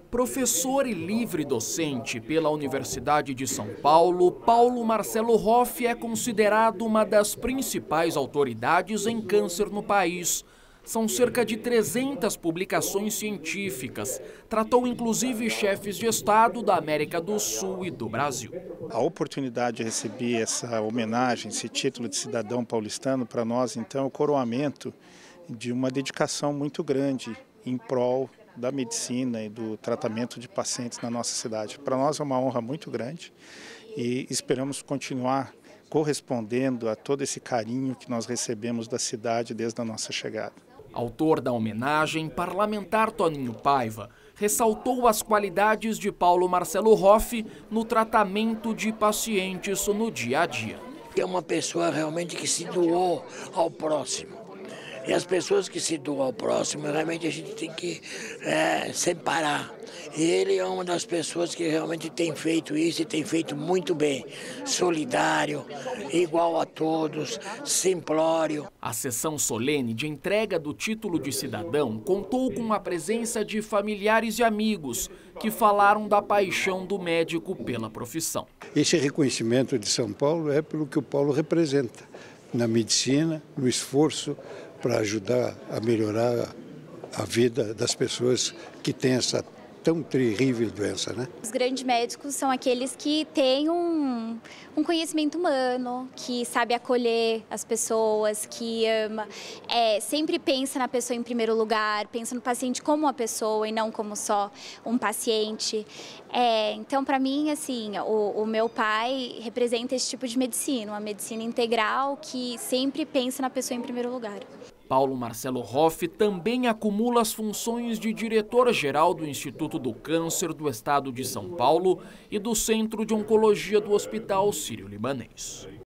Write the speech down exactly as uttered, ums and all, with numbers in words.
Professor e livre docente pela Universidade de São Paulo, Paulo Marcelo Hoff é considerado uma das principais autoridades em câncer no país. São cerca de trezentas publicações científicas. Tratou inclusive chefes de Estado da América do Sul e do Brasil. A oportunidade de receber essa homenagem, esse título de cidadão paulistano, para nós, então, é o coroamento de uma dedicação muito grande em prol da medicina e do tratamento de pacientes na nossa cidade. Para nós é uma honra muito grande e esperamos continuar correspondendo a todo esse carinho que nós recebemos da cidade desde a nossa chegada. Autor da homenagem, parlamentar Toninho Paiva ressaltou as qualidades de Paulo Marcelo Hoff no tratamento de pacientes no dia a dia. É uma pessoa realmente que se doou ao próximo. E as pessoas que se doam ao próximo, realmente a gente tem que é, separar. E ele é uma das pessoas que realmente tem feito isso e tem feito muito bem. Solidário, igual a todos, simplório. A sessão solene de entrega do título de cidadão contou com a presença de familiares e amigos que falaram da paixão do médico pela profissão. Esse reconhecimento de São Paulo é pelo que o Paulo representa na medicina, no esforço para ajudar a melhorar a vida das pessoas que têm essa tão terrível doença, né? Os grandes médicos são aqueles que têm um, um conhecimento humano, que sabe acolher as pessoas, que ama, é, sempre pensa na pessoa em primeiro lugar, pensa no paciente como uma pessoa e não como só um paciente. É, então, para mim, assim, o, o meu pai representa esse tipo de medicina, uma medicina integral que sempre pensa na pessoa em primeiro lugar. Paulo Marcelo Hoff também acumula as funções de diretor-geral do Instituto do Câncer do Estado de São Paulo e do Centro de Oncologia do Hospital Sírio-Libanês.